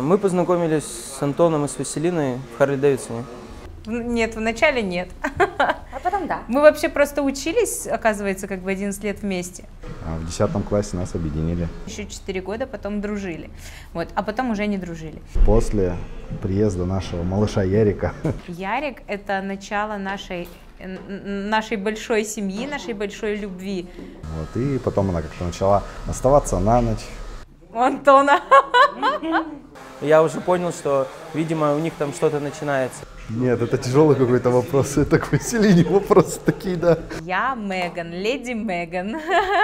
Мы познакомились с Антоном и с Василиной в Харли-Дэвидсоне. Нет, вначале нет. А потом да. Мы вообще просто учились, оказывается, как бы 11 лет вместе. В 10 классе нас объединили. Еще 4 года потом дружили. Вот, а потом уже не дружили. После приезда нашего малыша Ярика. Ярик – это начало нашей большой семьи, нашей большой любви. Вот, и потом она как-то начала оставаться на ночь. У Антона. Я уже понял, что, видимо, у них там что-то начинается. Нет, это тяжелый какой-то вопрос. Это к Василине вопросы такие, да. Я Меган, леди Меган.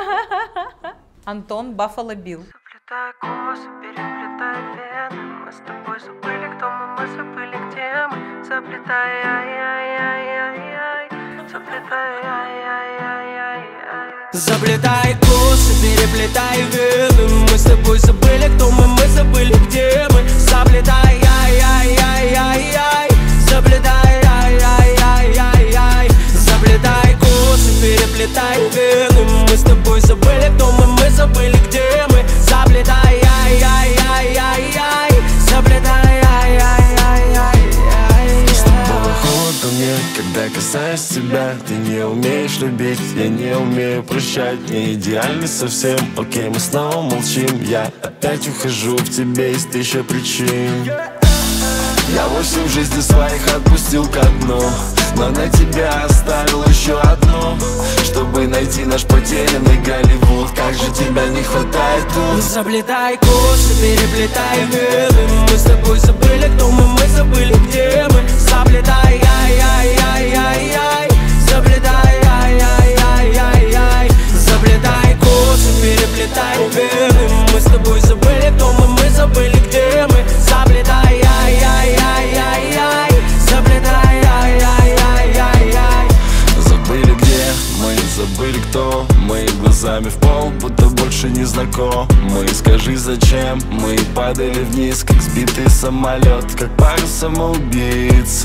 Антон Баффало Билл. Заплетай косы, переплетай вены. Мы с тобой забыли, кто мы забыли, где мы. Заплетай, ай-яй-яй-яй-яй. Заплетай, ай-яй-яй-яй-яй. Заплетай косы, переплетай вены. Мы с тобой забыли, кто мы забыли, где мы. Заплетай, ай-яй-яй-яй-яй. Заплетай, ай-яй-яй-яй-яй. Заплетай косы, переплетай вены. Мы с тобой забыли, кто мы забыли, где мы. Заплетай, ай-яй-яй-яй-яй. Заплетай, ай-яй-яй-яй-яй. С тобой холодно мне, когда касаюсь тебя. Ты не умеешь любить, я не умею прощать. Не идеальный совсем, окей, мы снова молчим. Я опять ухожу, в тебе есть 1000 причин. Я 8 жизней своих отпустил ко дну, но на тебя оставил еще одну, чтобы найти наш потерянный Голливуд. Как же тебя не хватает тут. Заплетай косы, переплетай вены. Мы с тобой забыли, кто мы забыли, где мы. Заплетай, ай-яй-яй-яй-яй. Заплетай, ай-яй-яй-яй-яй. Заплетай косы, переплетай вены. Мы с тобой забыли, кто мы забыли, где мы. Заплетай, ай-яй-яй-яй-яй. Заплетай, ай-яй-яй-яй-яй. Забыли где мы, забыли кто. Мы глазами в пол, будто больше не знакомы. Скажи зачем мы падали вниз, как сбитый самолет, как пара самоубийц.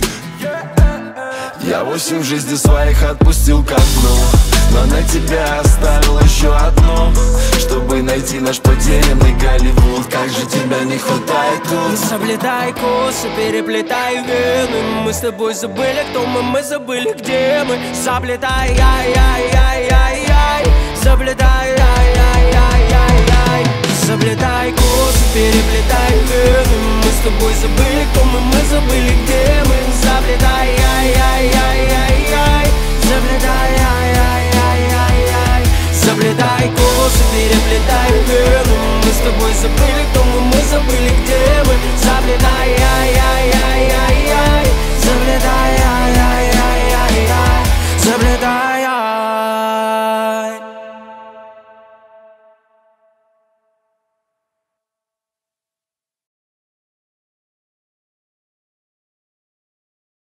Я 8 жизней своих отпустил ко дну, но на тебя оставил еще одну, чтобы найти наш потерянный Голливуд. Как же тебя не хватает тут. Заплетай косы, переплетай вены. Мы с тобой забыли, кто мы забыли, где мы. Заплетай, ай-яй-яй-яй-яй. Заплетай, ай-яй-яй-яй-яй. Заплетай косы, переплетай вены. Мы с тобой забыли, кто мы забыли, где мы. Заплетай, ай-яй-яй-яй-яй. Заплетай, ай-яй-яй-яй-яй. Заплетай косы, переплетай вены. Мы с тобой забыли, кто мы забыли,